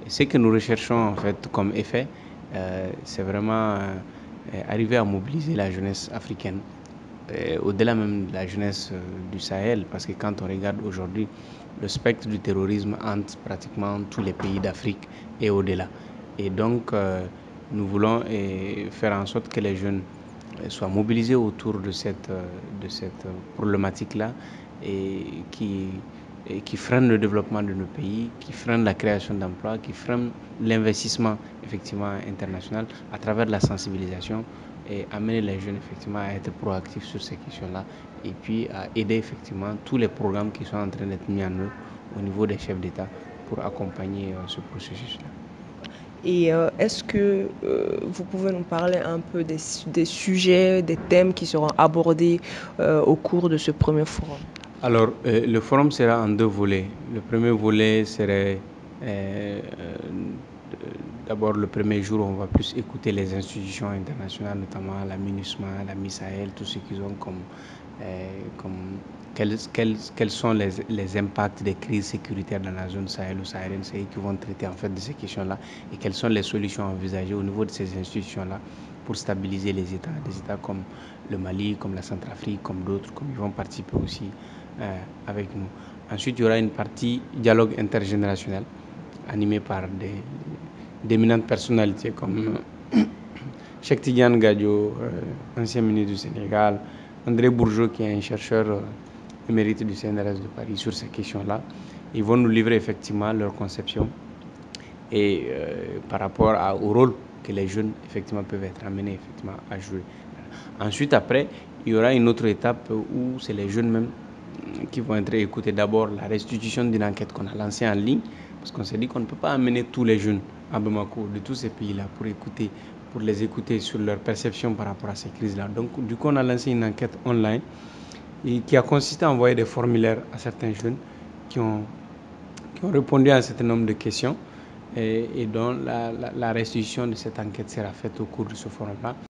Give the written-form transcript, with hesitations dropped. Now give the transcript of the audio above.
Et ce que nous recherchons en fait comme effet, c'est vraiment arriver à mobiliser la jeunesse africaine, au-delà même de la jeunesse du Sahel, parce que quand on regarde aujourd'hui, le spectre du terrorisme hante pratiquement tous les pays d'Afrique et au-delà. Et donc, nous voulons faire en sorte que les jeunes soient mobilisés autour de cette problématique-là et qui freinent le développement de nos pays, qui freinent la création d'emplois, qui freinent l'investissement effectivement international à travers la sensibilisation et amener les jeunes effectivement à être proactifs sur ces questions-là et puis à aider effectivement tous les programmes qui sont en train d'être mis en œuvre au niveau des chefs d'État pour accompagner ce processus-là. Et est-ce que vous pouvez nous parler un peu des sujets, des thèmes qui seront abordés au cours de ce premier forum? Alors, le forum sera en deux volets. Le premier volet serait euh, d'abord le premier jour, on va plus écouter les institutions internationales, notamment la MINUSMA, la MISAEL, tout ce qu'ils ont quels sont les impacts des crises sécuritaires dans la zone sahélo-saharienne. C'est eux qui vont traiter en fait de ces questions-là et quelles sont les solutions envisagées au niveau de ces institutions-là pour stabiliser les États comme le Mali, comme la Centrafrique, comme d'autres, comme ils vont participer aussi avec nous. Ensuite, il y aura une partie dialogue intergénérationnel animée par d'éminentes personnalités comme Cheikh Tidiane Gadio, ancien ministre du Sénégal, André Bourgeot, qui est un chercheur émérite du CNRS de Paris sur ces questions-là. Ils vont nous livrer effectivement leur conception et par rapport au rôle que les jeunes effectivement peuvent être amenés effectivement à jouer. Ensuite, après, il y aura une autre étape où c'est les jeunes même qui vont être écoutés. D'abord, la restitution d'une enquête qu'on a lancée en ligne, parce qu'on s'est dit qu'on ne peut pas amener tous les jeunes à Bamako de tous ces pays-là pour les écouter sur leur perception par rapport à ces crises-là. Donc, du coup, on a lancé une enquête online et qui a consisté à envoyer des formulaires à certains jeunes qui ont répondu à un certain nombre de questions et dont la restitution de cette enquête sera faite au cours de ce forum-là.